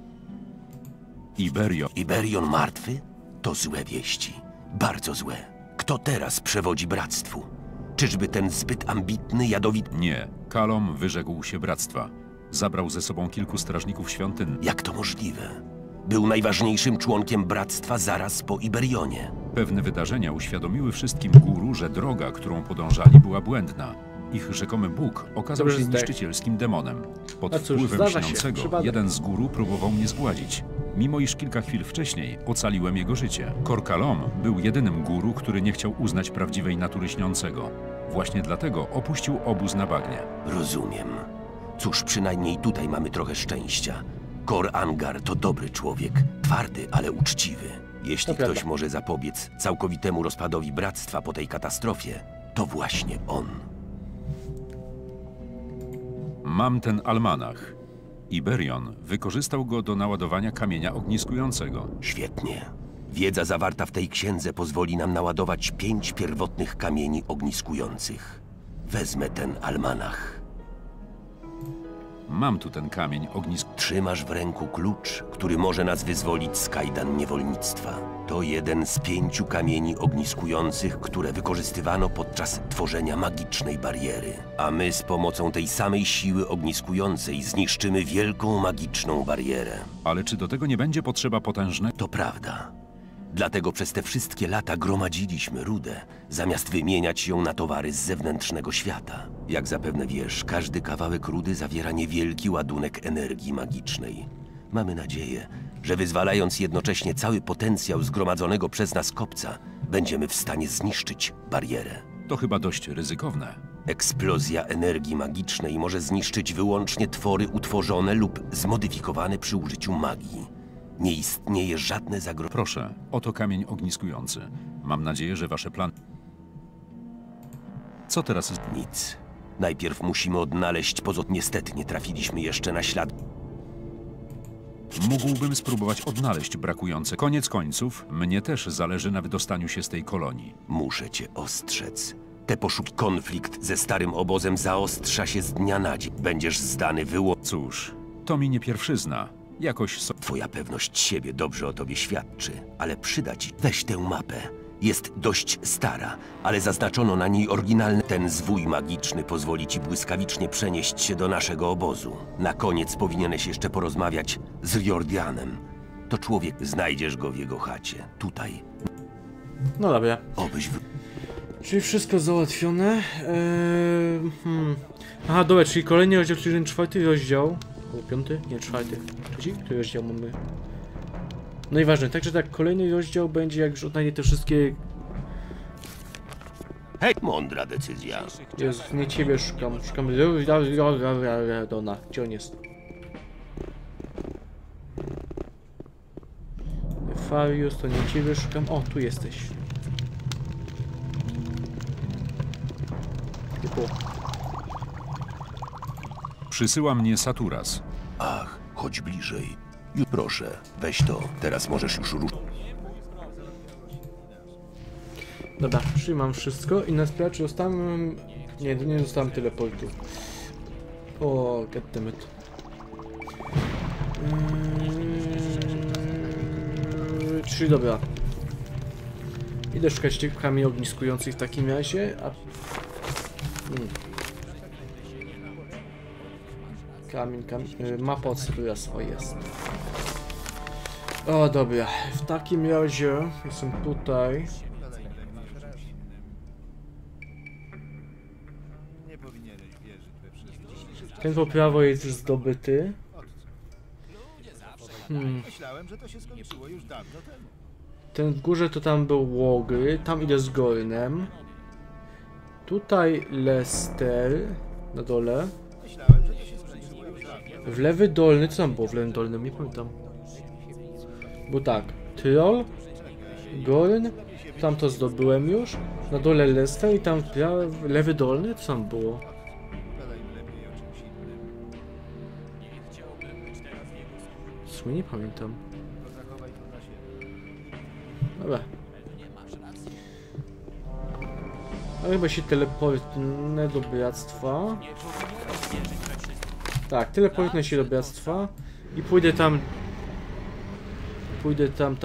Iberion martwy? To złe wieści. Bardzo złe. Kto teraz przewodzi Bractwu? Czyżby ten zbyt ambitny, jadowity... Nie, Kalom wyrzekł się Bractwa. Zabrał ze sobą kilku strażników świątynnych. Jak to możliwe? Był najważniejszym członkiem Bractwa zaraz po Iberionie. Pewne wydarzenia uświadomiły wszystkim guru, że droga, którą podążali, była błędna. Ich rzekomy Bóg okazał się niszczycielskim demonem. Pod wpływem Śniącego jeden z guru próbował mnie zgładzić. Mimo iż kilka chwil wcześniej ocaliłem jego życie. Kor Kalom był jedynym guru, który nie chciał uznać prawdziwej natury Śniącego. Właśnie dlatego opuścił obóz na bagnie. Rozumiem. Cóż, przynajmniej tutaj mamy trochę szczęścia. Kor Angar to dobry człowiek. Twardy, ale uczciwy. Jeśli ktoś może zapobiec całkowitemu rozpadowi Bractwa po tej katastrofie, to właśnie on. Mam ten almanach. Iberion wykorzystał go do naładowania kamienia ogniskującego. Świetnie. Wiedza zawarta w tej księdze pozwoli nam naładować 5 pierwotnych kamieni ogniskujących. Wezmę ten almanach. Mam tu ten kamień ogniskujący. Trzymasz w ręku klucz, który może nas wyzwolić z kajdan niewolnictwa. To jeden z 5 kamieni ogniskujących, które wykorzystywano podczas tworzenia magicznej bariery. A my z pomocą tej samej siły ogniskującej zniszczymy wielką magiczną barierę. Ale czy do tego nie będzie potrzeba potężnego? To prawda. Dlatego przez te wszystkie lata gromadziliśmy rudę, zamiast wymieniać ją na towary z zewnętrznego świata. Jak zapewne wiesz, każdy kawałek rudy zawiera niewielki ładunek energii magicznej. Mamy nadzieję, że wyzwalając jednocześnie cały potencjał zgromadzonego przez nas kopca, będziemy w stanie zniszczyć barierę. To chyba dość ryzykowne. Eksplozja energii magicznej może zniszczyć wyłącznie twory utworzone lub zmodyfikowane przy użyciu magii. Nie istnieje żadne zagrożenie. Proszę, oto kamień ogniskujący. Mam nadzieję, że wasze plany... Co teraz? Nic. Najpierw musimy odnaleźć Niestety nie trafiliśmy jeszcze na ślad. Mógłbym spróbować odnaleźć brakujące. Koniec końców, mnie też zależy na wydostaniu się z tej kolonii. Muszę cię ostrzec. Konflikt ze starym obozem zaostrza się z dnia na dzień. Będziesz zdany Cóż, to mi nie pierwszyzna. Jakoś Twoja pewność siebie dobrze o tobie świadczy, ale przyda ci. Weź tę mapę. Jest dość stara, ale zaznaczono na niej oryginalny. Ten zwój magiczny pozwoli ci błyskawicznie przenieść się do naszego obozu. Na koniec powinieneś jeszcze porozmawiać z Riordanem. To człowiek, znajdziesz go w jego chacie. Tutaj. No dobra. Obyś Czyli wszystko załatwione. Aha, dobra, czyli kolejny rozdział, czyli ten 4. rozdział. O, 5? Nie, 4. Trzeci? Który rozdział mamy? No i ważne, także tak, kolejny rozdział będzie, jak już odnajdę te wszystkie... Hej, mądra decyzja. Jezus, nie ciebie szukam, szukam Dona. Gdzie on jest? Nefarius, to nie ciebie szukam. O, tu jesteś. Przysyła mnie Saturas. Ach, chodź bliżej. Proszę, weź to. Teraz możesz już ruszyć. Dobra, czyli mam wszystko i na sprawę, czy dostałem... Nie dostałem teleportu. O, goddammit. Czyli dobra. Idę szukać tych kamieni ogniskujących w takim razie, a... Kamień, mapa od Saturas, o jest. O dobra, w takim razie jestem tutaj. Ten po prawo jest już zdobyty. Ten w górze to tam był Łogry, tam idę z Gornem. Tutaj Lester, na dole. W lewy dolny, co tam było w lewym dolnym? Nie pamiętam. Bo tak, Troll, Gorn, tam to zdobyłem już. Na dole Lester i tam lewy dolny, co tam było? W sumie nie pamiętam. Dobra. A chyba się teleportnę do bractwa. Tak, teleportnę się do bractwa. I pójdę tam. Pójdę tam.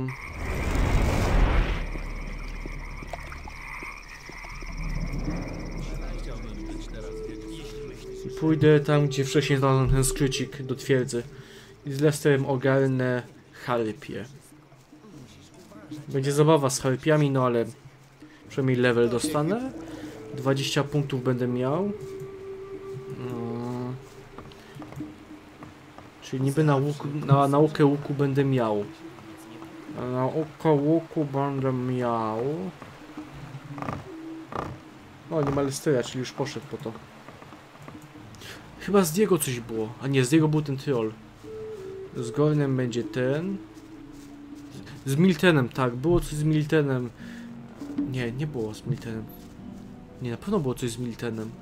I pójdę tam, gdzie wcześniej znalazłem ten skrycik do twierdzy. I z Lesterem ogarnę harpie. Będzie zabawa z harpiami, no ale przynajmniej level dostanę. 20 punktów będę miał. Czyli niby na naukę łuku będę miał. Naukę łuku będę miał. O, nie ma Lestera, czyli już poszedł po to. Chyba z Diego coś było. A nie, z Diego był ten troll. Z Gornem będzie ten. Z Miltenem, tak, było coś z Miltenem. Nie, nie było z Miltenem. Nie, na pewno było coś z Miltenem.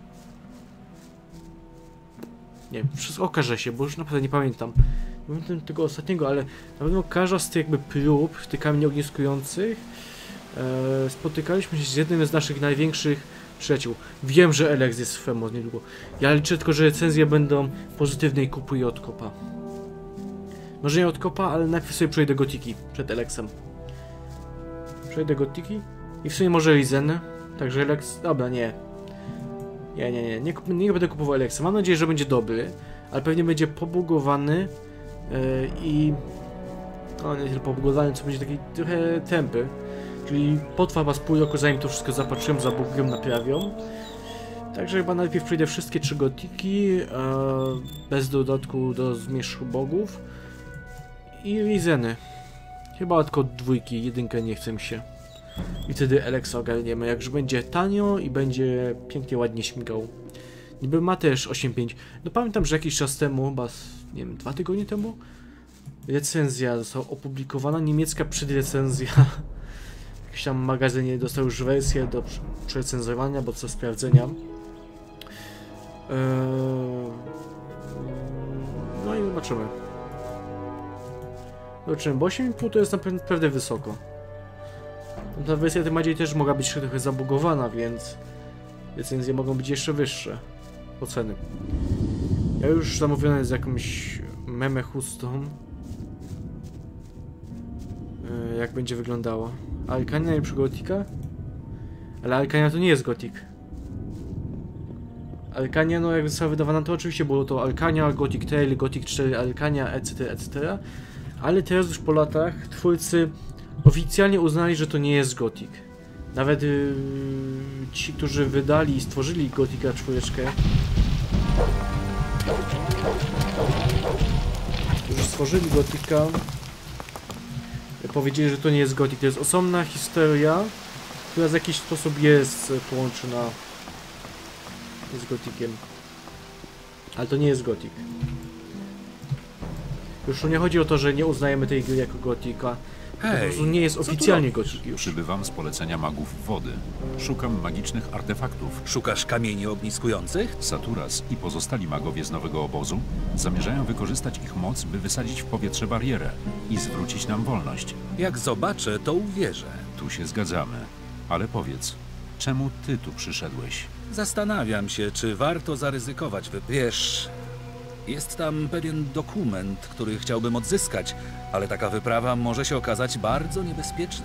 Nie, wszystko okaże się, bo już naprawdę nie pamiętam. Nie pamiętam tego ostatniego, ale na pewno każda z tych jakby prób, tych kamieni ogniskujących, spotykaliśmy się z jednym z naszych największych przyjaciół. Wiem, że Alex jest w Femos niedługo. Ja liczę tylko, że recenzje będą pozytywne i kupuję od kopa. Może nie od kopa, ale najpierw sobie przejdę Gotiki przed Alexem. Przejdę Gotiki i w sumie może Rizen. Także Alex... Dobra, nie będę kupował Alexa. Mam nadzieję, że będzie dobry, ale pewnie będzie pobugowany i... O, nie tyle pobugowany, co będzie taki trochę tępy. Czyli potrwa was pół roku, zanim to wszystko zapatrzyłem, zabugują, naprawią. Także chyba najpierw przejdę wszystkie 3 Gotiki, bez dodatku do zmierzchu bogów. I Rizeny. Chyba tylko 2, 1 nie chcę mi się. I wtedy Alexa ogarniemy, jak już będzie tanio i będzie pięknie, ładnie śmigał. Niby ma też 8.5. No pamiętam, że jakiś czas temu, chyba, nie wiem, 2 tygodnie temu, recenzja została opublikowana, niemiecka przedrecenzja. W jakimś tam magazynie dostał już wersję do przerecenzowania, bo co sprawdzenia. No i zobaczymy. Zobaczymy, bo 8.5 to jest naprawdę wysoko. Ta wersja tym bardziej też mogła być trochę zabugowana, więc recenzje mogą być jeszcze wyższe. Oceny. Ja już zamówiony z jakąś memę chustą. Jak będzie wyglądała. Alkania i przy Gotika? Ale Alkania to nie jest Gotik. Alkania, no jak została wydawana, to oczywiście było to Alkania, Gothic Tale, Gothic 4, Alkania, etc. Ale teraz już po latach twórcy oficjalnie uznali, że to nie jest Gothic. Nawet ci, którzy wydali i stworzyli Gothika 4, którzy stworzyli Gothika, powiedzieli, że to nie jest Gothic. To jest osobna historia, która w jakiś sposób jest połączona z Gothiciem. Ale to nie jest Gothic. Już nie chodzi o to, że nie uznajemy tej gry jako Gothika. Po prostu nie jest oficjalnie Gothic już. Przybywam z polecenia magów wody. Szukam magicznych artefaktów. Szukasz kamieni ogniskujących? Saturas i pozostali magowie z nowego obozu zamierzają wykorzystać ich moc, by wysadzić w powietrze barierę i zwrócić nam wolność. Jak zobaczę, to uwierzę. Tu się zgadzamy. Ale powiedz, czemu ty tu przyszedłeś? Zastanawiam się, czy warto zaryzykować. Wiesz, jest tam pewien dokument, który chciałbym odzyskać, ale taka wyprawa może się okazać bardzo niebezpieczna.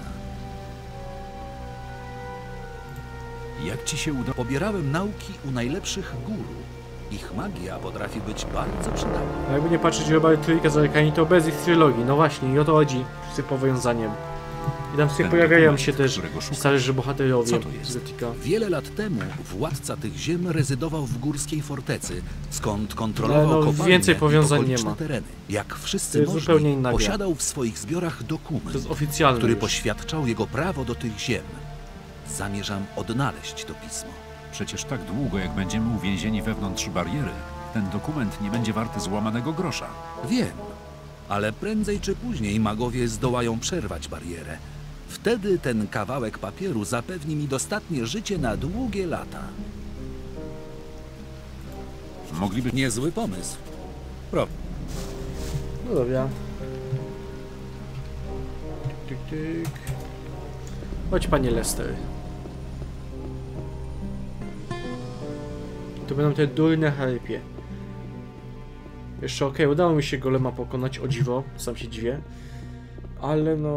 Jak ci się uda? Pobierałem nauki u najlepszych guru. Ich magia potrafi być bardzo przydatna. Jakby nie patrzeć, chyba trójka z Alkanii to bez ich trylogii. No właśnie, i o to chodzi z tym powiązaniem. I tam sobie pojawiają się też starzy bohaterowie z Gotika. Wiele lat temu władca tych ziem rezydował w górskiej fortecy, skąd kontrolował kopalnie więcej powiązań nie ma. tereny. Jak wszyscy możni, posiadał w swoich zbiorach dokument, który poświadczał jego prawo do tych ziem. Zamierzam odnaleźć to pismo. Przecież tak długo, jak będziemy uwięzieni wewnątrz bariery, ten dokument nie będzie warty złamanego grosza. Wiem, ale prędzej czy później magowie zdołają przerwać barierę. Wtedy ten kawałek papieru zapewni mi dostatnie życie na długie lata. Mogliby... Niezły pomysł. No dobra. Tyk. Chodź, panie Lester. To będą te durne harpie. Jeszcze okej, udało mi się golema pokonać, o dziwo, sam się dziwię. Ale no...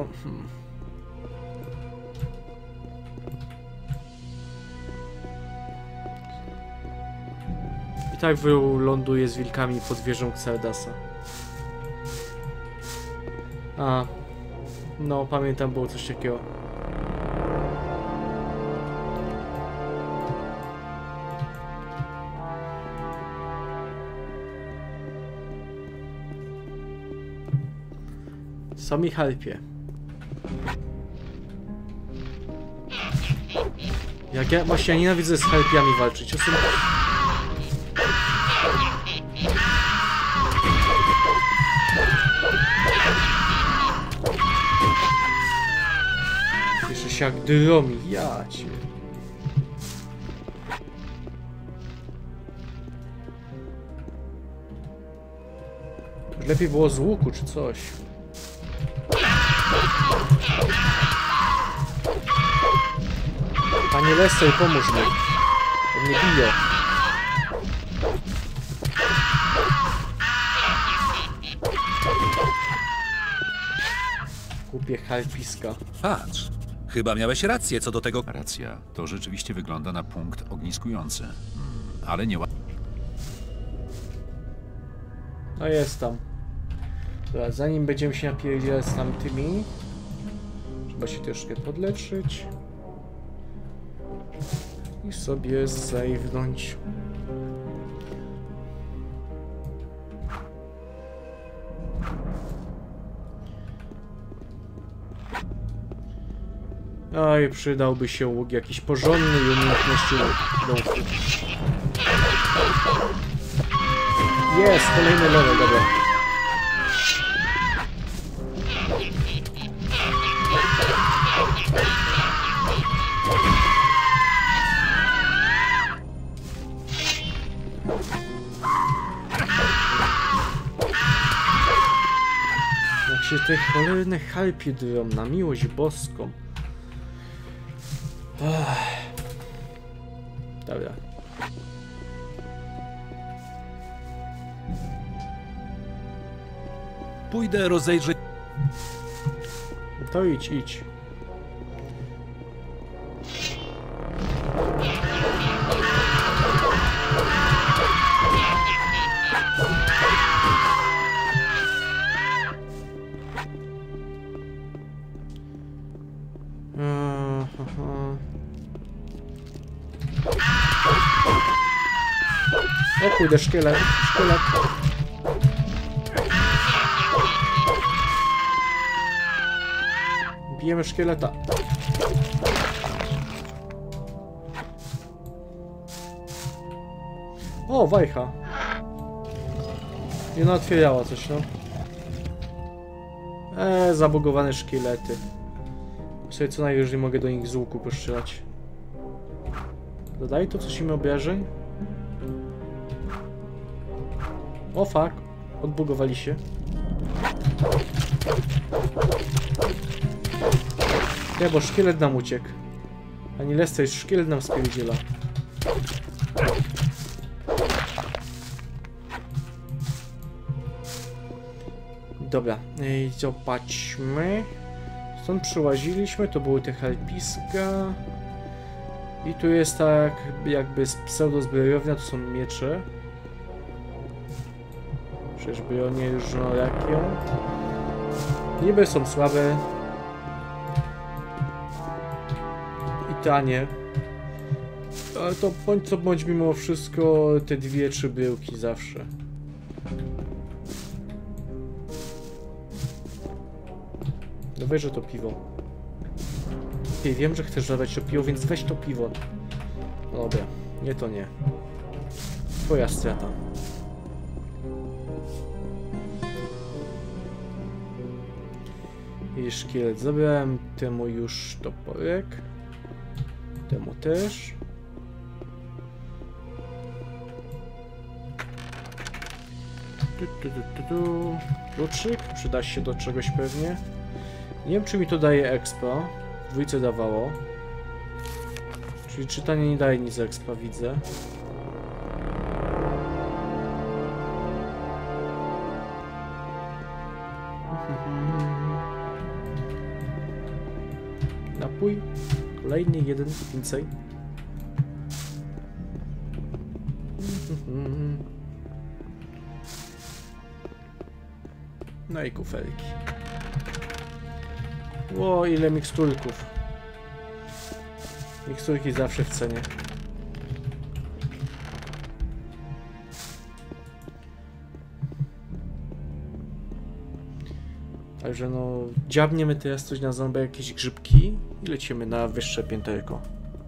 I tak wyląduje z wilkami pod wieżą Xardasa. A... No, pamiętam, było coś takiego. Sami harpie. Jak ja właśnie ja nienawidzę z harpiami walczyć. Jeszcze się jak dromi, ja cię. Lepiej było z łuku czy coś. Panie Lester, pomóż mi. On mnie bije. Głupie harpiska. Patrz, chyba miałeś rację co do tego. Racja, to rzeczywiście wygląda na punkt ogniskujący. Ale nie ładnie. No jest tam. Dobra, zanim będziemy się napierdzielać z tamtymi, trzeba się troszkę podleczyć i sobie zajwnąć. Oj, przydałby się łuk jakiś porządny i umiejętności łuku. Jest, kolejny level, dobra. Jak się te cholerne harpie drą, na miłość boską. Dobra. Pójdę rozejrzeć. To idź, idź. O kurde, szkielet, szkielet. Bijemy szkieleta. O, wajcha. Nie no, otwierała coś, no. Zabugowane szkielety. Sobie co najwyżej mogę do nich z łuku postrzelać. Dodaje to coś im obrażeń? O fuck, odbugowali się. Nie, bo szkielet nam uciekł. Ani Lester, szkielet nam spierdziela. Dobra, zobaczmy. Stąd przyłaziliśmy, to były te harpiska. I tu jest tak jakby pseudozbrojownia, to są miecze. Przecież bronię różnorakie. Niby są słabe. I tanie. Ale to bądź co bądź mimo wszystko te 2-3 bryłki zawsze. No weź, że to piwo. Okej, wiem, że chcesz zabrać to piwo, więc weź to piwo. Dobra, nie to nie. Twoja strata. I szkielet zabrałem, temu już toporek. Temu też. Kluczyk, przyda się do czegoś pewnie. Nie wiem, czy mi to daje expa. W dwójce dawało. Czyli czytanie nie daje nic expa, widzę. Kolejny jeden więcej. No i kufelki. Ło, ile miksturków. Miksturki zawsze w cenie. Także no, dziabniemy teraz coś na ząbę, jakieś grzybki i lecimy na wyższe pięterko.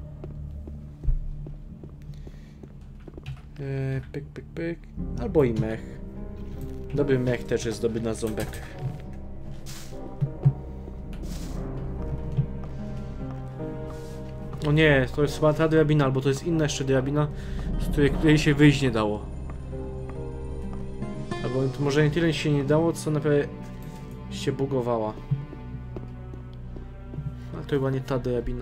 Pyk, pyk, pyk. Albo i mech. Dobry mech też jest dobry na ząbek. O nie, to jest chyba ta drabina, albo to jest inna jeszcze drabina, z której się wyjść nie dało. Albo to może nie tyle się nie dało, co naprawdę się bugowała. Ale to chyba nie ta drabina.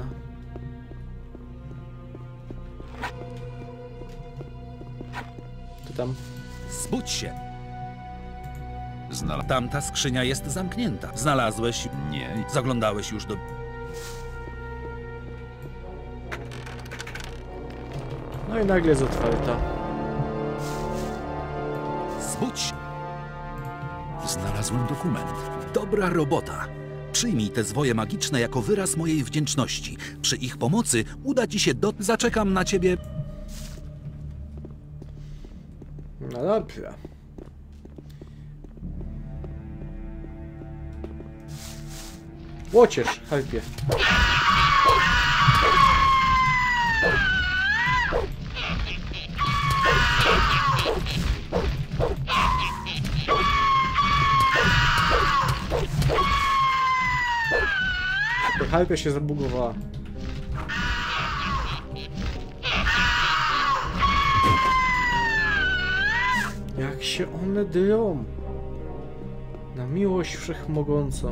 To tam. Zbudź się! Tamta skrzynia jest zamknięta. Znalazłeś? Nie. Zaglądałeś już do... No i nagle jest otwarta. Zbudź się! Znalazłem dokument. Dobra robota. Przyjmij te zwoje magiczne jako wyraz mojej wdzięczności. Przy ich pomocy uda ci się Zaczekam na ciebie... No dobra. Łocież, Harpie. Harpia się zabugowała. Jak się one drą? Na miłość wszechmogącą.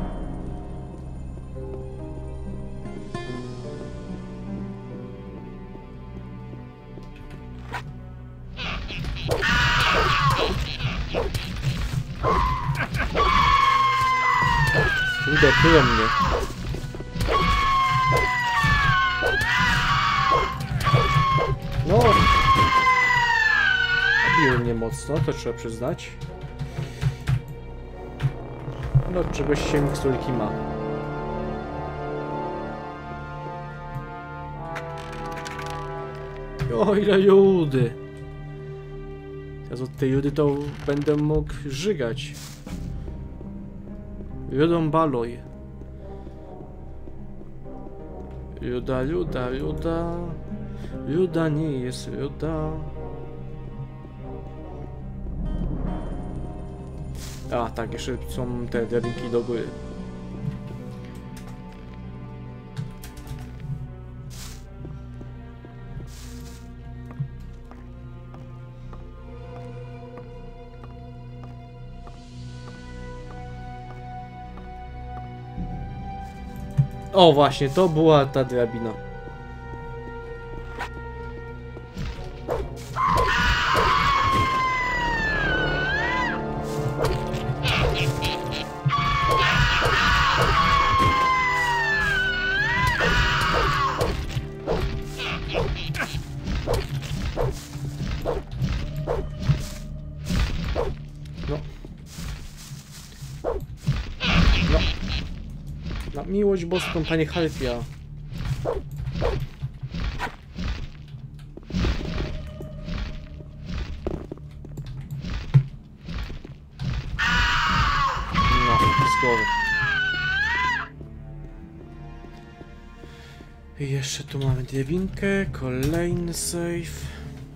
Kurde, kryją mnie. No! Biły mnie mocno, to trzeba przyznać. No, czegoś się miksturki ma. O, ile judy! Teraz od tej judy to będę mógł żygać. Judą baloj. Juda, Juda, Juda. Juda nie jest Juda. A, tak, jeszcze są te drabinki do góry. O, właśnie, to była ta drabina. Na miłość boską, panie Harpia. No, z głowy. I jeszcze tu mamy drabinkę, kolejny save.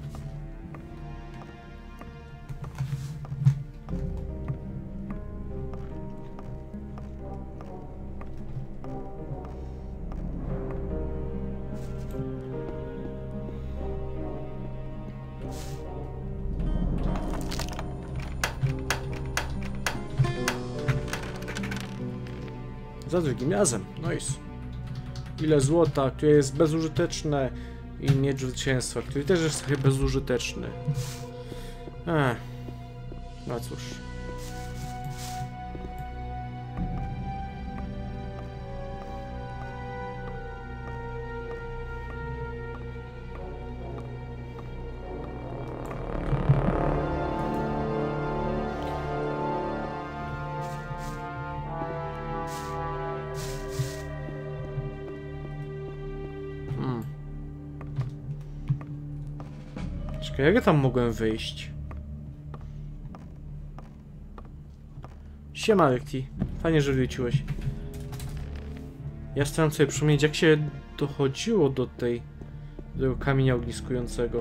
Za drugim razem, nice. Ile złota, które jest bezużyteczne i miecz zwycięstwa, który też jest trochę bezużyteczny. No cóż. Czekaj, jak ja tam mogłem wyjść? Siema, Rekti. Fajnie, że wróciłeś. Ja staram sobie przypomnieć, jak się dochodziło do tego kamienia ogniskującego.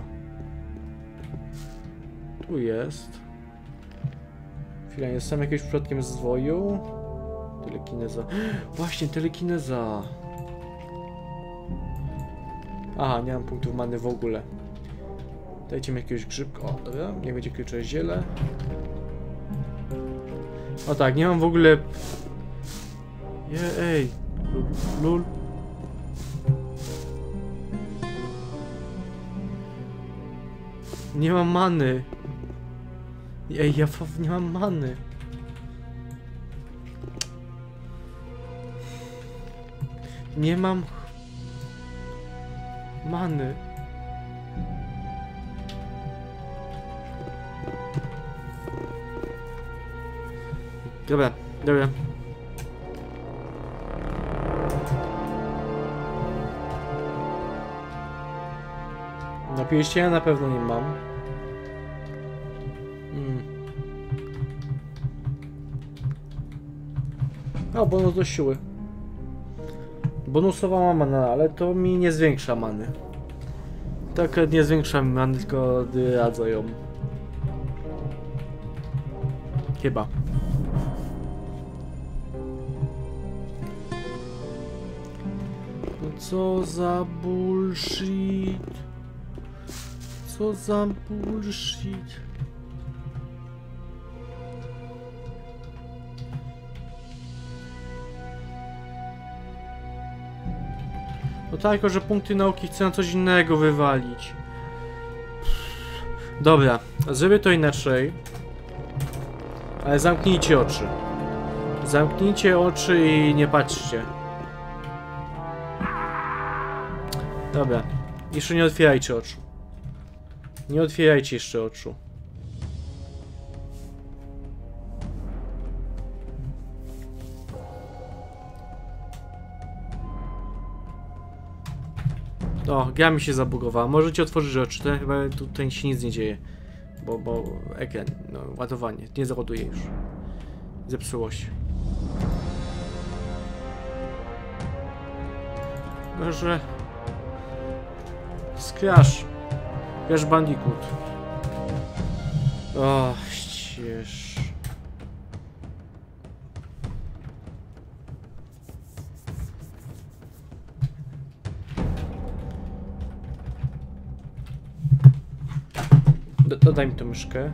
Tu jest. Chwila, jestem jakimś przypadkiem zwoju. Telekineza. Właśnie, telekineza. Aha, nie mam punktów many w ogóle. Dajcie mi jakiegoś grzybka. O, dobra, niech będzie klucze ziele. O tak, nie mam w ogóle... Ej! Lul. Nie mam many. Ej, ja nie mam many. Nie mam... many. Dobra, dobra. Na pierścienia na pewno nie mam. O, bonus do siły. Bonusowa mana, ale to mi nie zwiększa many. Tak, nie zwiększa mi many, tylko odradza ją. Chyba. No co za bullshit. Co za bullshit. No tak, tylko że punkty nauki chcę na coś innego wywalić. Dobra, zrobię to inaczej. Ale zamknijcie oczy. Zamknijcie oczy i nie patrzcie. Dobra, jeszcze nie otwierajcie oczu. Nie otwierajcie jeszcze oczu. O, gra mi się zabugowała. Możecie otworzyć oczy, to chyba tutaj się nic nie dzieje. Bo ekran, no, ładowanie, nie załaduje już. Zepsuło się. Może... Crash Bandicoot. O, ścież. Dodaj mi tę myszkę.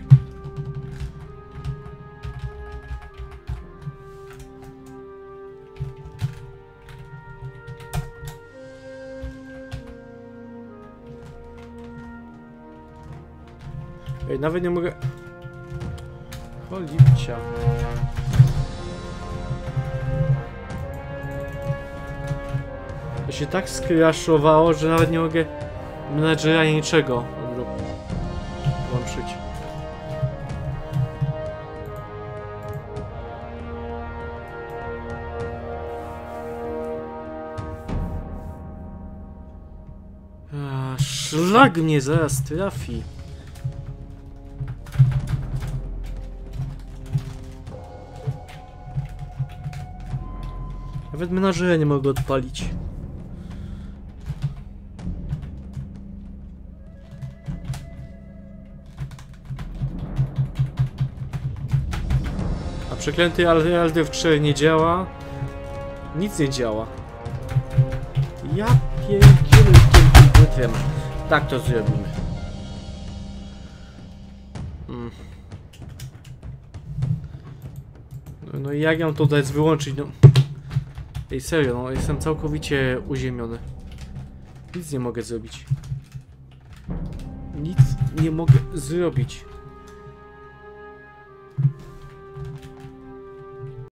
Ej, nawet nie mogę... Cholipcia. To się tak skraszowało, że nawet nie mogę menadżera niczego włączyć. Szlak mnie zaraz trafi. Nawet menażera nie mogę odpalić. A przeklęty Aldew 4 nie działa. Nic nie działa. Ja pierdzielę tym błytrem. Tak to zrobimy. No i jak ją to dać wyłączyć? No. Ej, serio, no jestem całkowicie uziemiony. Nic nie mogę zrobić. Nic nie mogę zrobić.